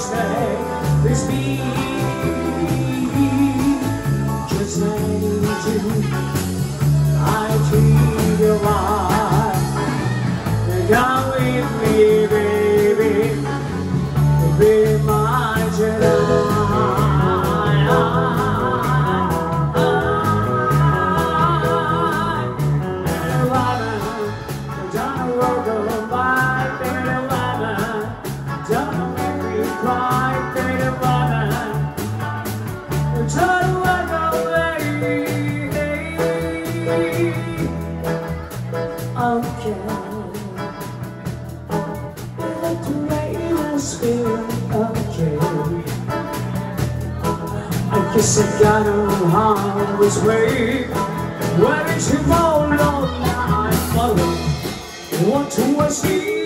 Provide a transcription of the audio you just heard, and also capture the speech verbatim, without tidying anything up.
stay with me. Just need you, I treat you right. Come with me, baby, be my Jedi. Guess I got no harm this way. Where did you fall on my follow? Want to watch me?